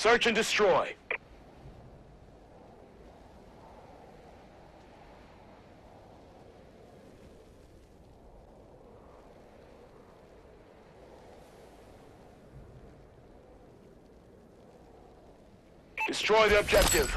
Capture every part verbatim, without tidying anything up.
Search and destroy. Destroy the objective.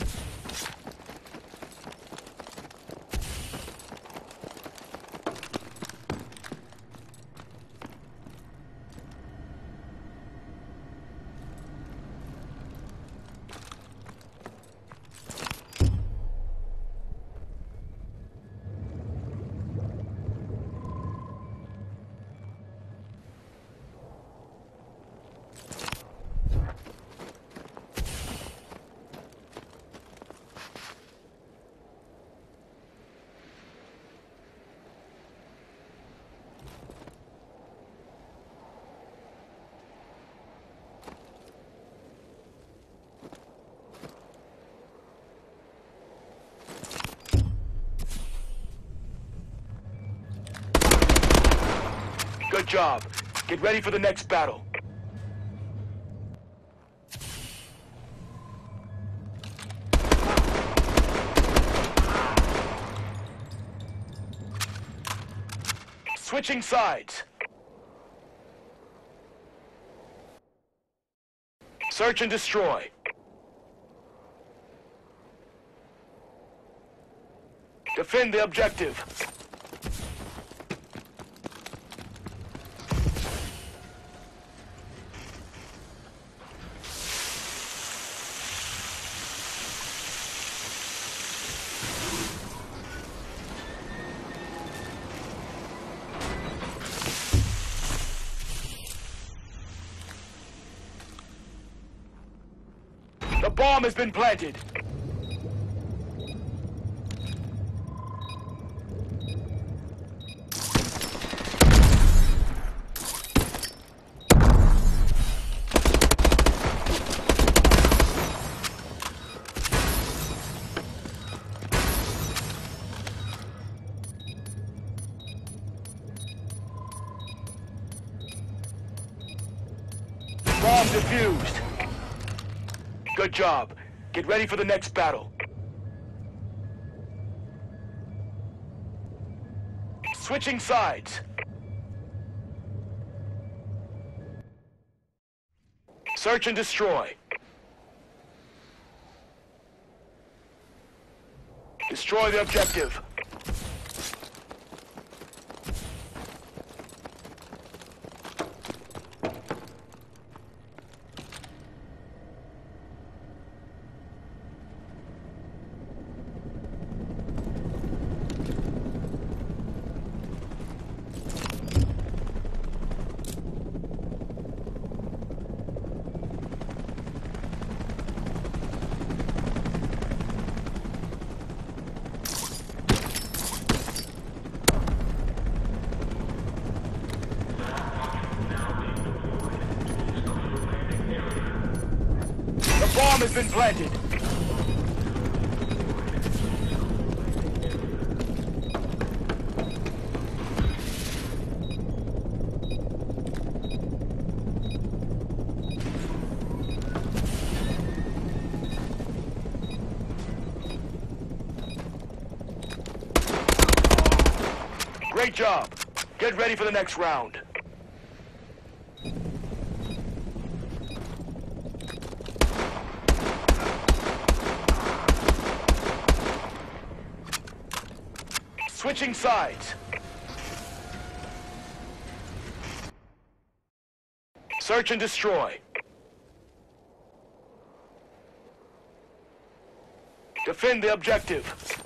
Good job. Get ready for the next battle. Switching sides. Search and destroy. Defend the objective. The bomb has been planted. Bomb defused. Good job. Get ready for the next battle. Switching sides. Search and destroy. Destroy the objective. The bomb has been planted. Great job. Get ready for the next round. Switching sides. Search and destroy. Defend the objective.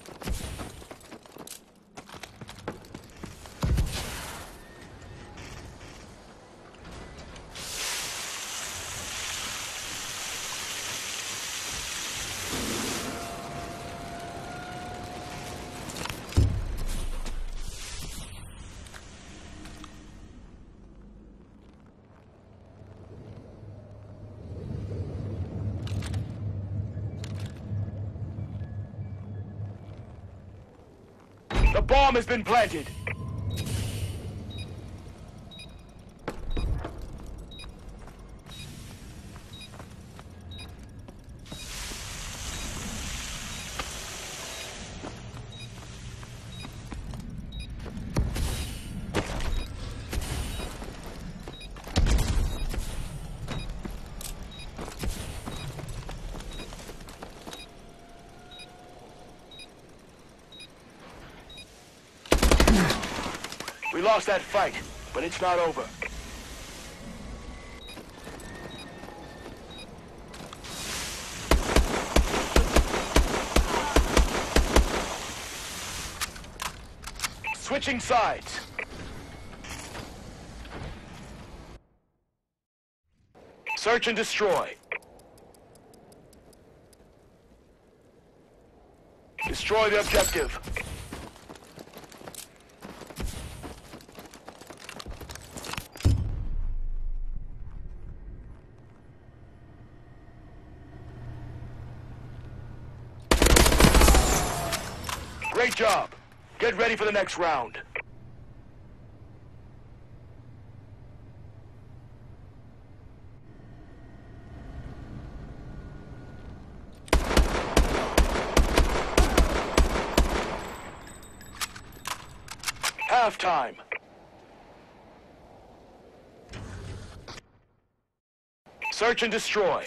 The bomb has been planted. lost that fight, but it's not over. Switching sides. Search and destroy. Destroy the objective. Great job. Get ready for the next round. Halftime. Search and destroy.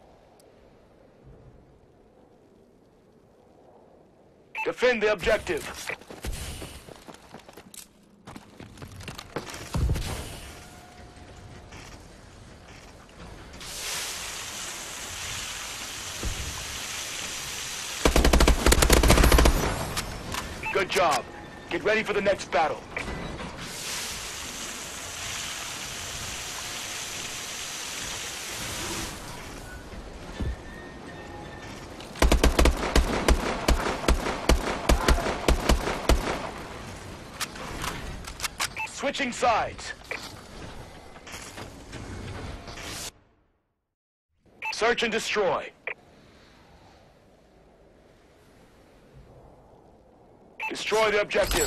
Defend the objective. Good job. Get ready for the next battle. Switching sides. Search and destroy. Destroy the objective.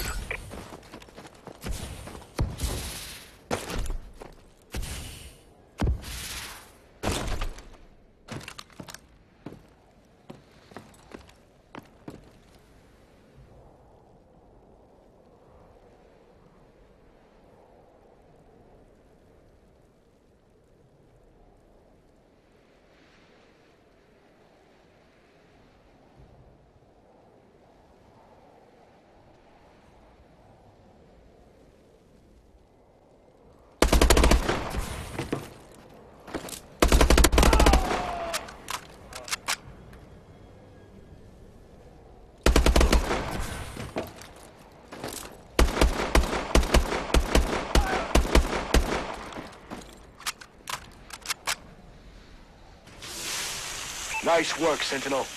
Nice work, Sentinel.